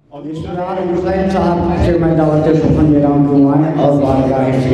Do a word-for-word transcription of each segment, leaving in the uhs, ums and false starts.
रिश्तेदार हुसैन साहब से मैं दावत सुखन दे रहा हूँ और बारगाह से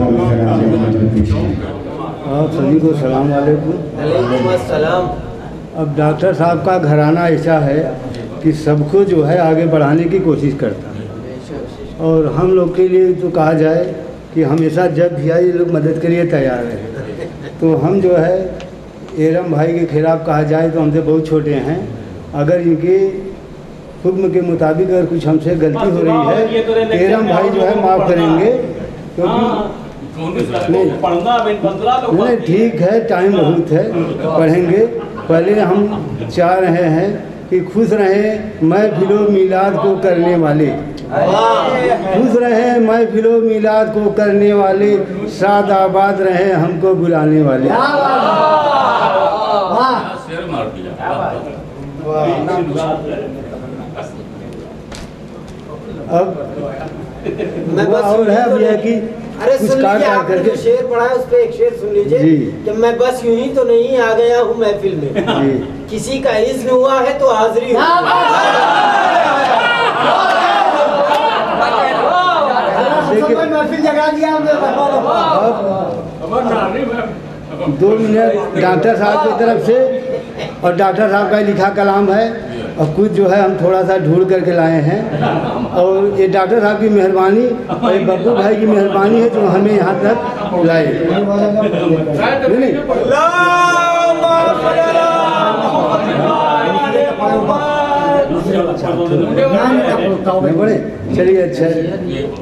आप सभी को सलाम वालेकुम। सलाम। अब डॉक्टर साहब का घराना ऐसा है कि सबको जो है आगे बढ़ाने की कोशिश करता है और हम लोग के लिए तो कहा जाए कि हमेशा जब भी आए ये लोग मदद के लिए तैयार हैं। तो हम जो है एरम भाई के खिलाफ़ कहा जाए तो हमसे बहुत छोटे हैं। अगर इनके हुक्म के मुताबिक अगर कुछ हमसे गलती हो रही है तो एरम भाई जो है माफ़ करेंगे, क्योंकि नहीं नहीं ठीक है, टाइम बहुत है, पढ़ेंगे। पहले हम चाह रहे हैं कि खुश रहें महफिलो मीलाद को करने वाले, खुश रहें महफिलो मीलाद को करने वाले, साद आबाद रहें हमको बुलाने वाले। अब मैं बस और है अब यह कि अरे कुछ सुन काट लीजिए, काट आपने करके जो शेर पढ़ा है उस पे एक शेर सुन लीजिए जी। कि मैं बस यूं ही तो नहीं आ गया हूँ महफिल में, जी। किसी का इज़्न हुआ है तो हाजिरी हो। महफिल जगा दिया अब दो मिनट डॉक्टर साहब की तरफ से, और डॉक्टर साहब का लिखा कलाम है और कुछ जो है हम थोड़ा सा ढूंढ करके लाए हैं। और ये डॉक्टर साहब की मेहरबानी और ये बब्बू भाई की मेहरबानी है जो हमें यहाँ तक लाए। नहीं बड़े चलिए, अच्छा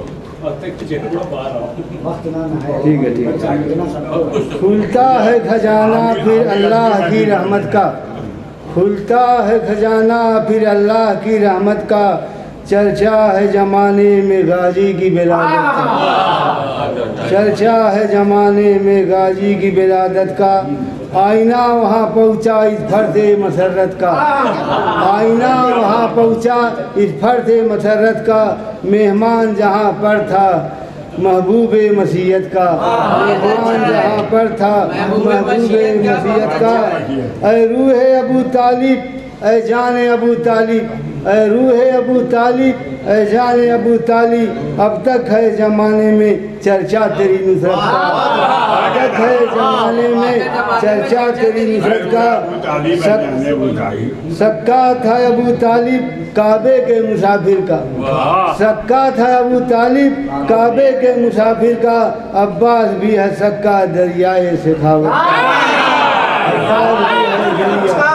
ठीक है ठीक है। खुलता है खजाना फिर अल्लाह की रहमत का, खुलता है खजाना फिर अल्लाह की रहमत का, चर्चा है ज़माने में गाजी की विलादत का, चर्चा है ज़माने में गाजी की विलादत का। आईना वहाँ पहुँचा इस फर्द मसरत का, आईना वहाँ पहुँचा इस फर्द मसरत का, मेहमान जहाँ पर था महबूबे मसीहत का, मेहमान जहाँ पर था महबूबे मसीहत का। ऐ रूहे अबू तालिब ऐ जाने अबू तालिब, ऐ रूहे अबू तालिब ऐ जाने अबू तालिब, अब तक है ज़माने में चर्चा तेरी नुसरत का, अब तक है ज़माने में चर्चा तेरी नुसरत का। सक्का था अबू तालिब काबे के मुसाफिर का, सक्का था अबू तालिब काबे के मुसाफिर का, अब्बास भी है सक्का दरियाए सखावत का, अब्बास भी है दरिया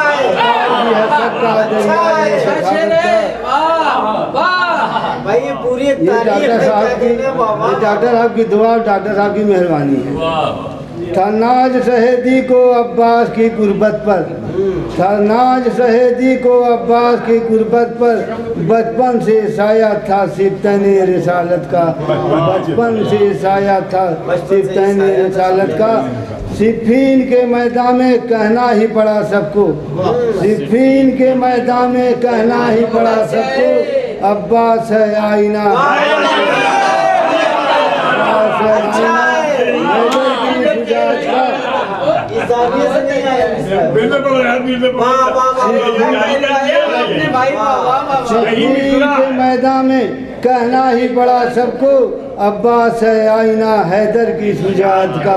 भाई ये पूरी एक ये डॉक्टर साहब की, ये डॉक्टर साहब की दुआ, डॉक्टर साहब की मेहरबानी है। था नाज शहीदी को अब्बास की गुर्बत पर, था नाज शहीदी को अब्बास की गुर्बत पर, बचपन से साया था सिफ्तैन रिसालत का, बचपन से साया था सिफ्तैन रिसालत का। सिफीन के मैदान में कहना ही पड़ा सबको, सिफीन के मैदान में कहना ही पड़ा सबको, अब्बास है आईना, के मैदान में कहना ही पड़ा सबको, अब्बास है आईना हैदर की शुजाअत का।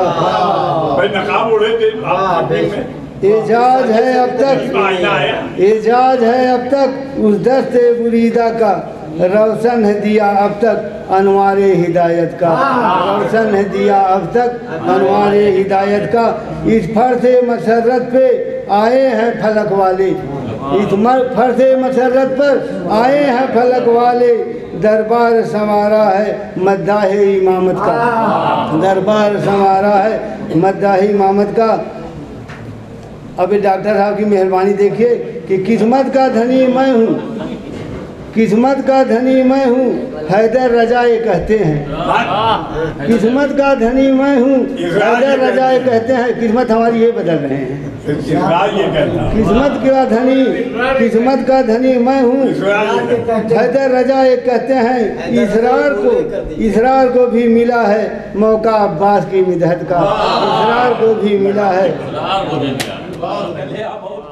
एजाज है अब तक, एजाज है अब तक उस दस्ते बुरीदा का, रोशन है दिया अब तक अनवारे हिदायत का, रोशन है दिया अब तक अनवारे हिदायत का। इस फर्ज मसरत पे आए हैं फलक वाले, इस फर्ज मसरत पर आए हैं फलक वाले, दरबार संवारा है मद्दाहे इमामत का, दरबार संवारा है मद्दाहे इमामत का। अभी डॉक्टर साहब की मेहरबानी देखिए कि किस्मत का धनी मैं हूँ, किस्मत का धनी मैं हूँ, हैदर रजाए कहते हैं, किस्मत का धनी मैं हूँ, हैदर रजाए कहते हैं। किस्मत हमारी ये बदल रहे हैं, किस्मत का धनी, किस्मत का धनी मैं हूँ, हैदर रजाए कहते हैं। इसरार को, इसरार को भी मिला है मौका अब्बास की मिदहत का, इसरार को भी मिला है।